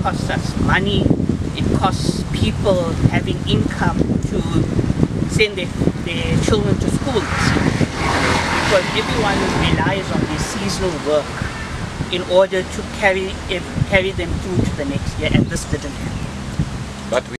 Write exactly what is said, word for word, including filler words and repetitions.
costs us money, it costs people having income to send their, their children to school, because everyone relies on this seasonal work in order to carry, carry them through to the next year, and this didn't happen. But we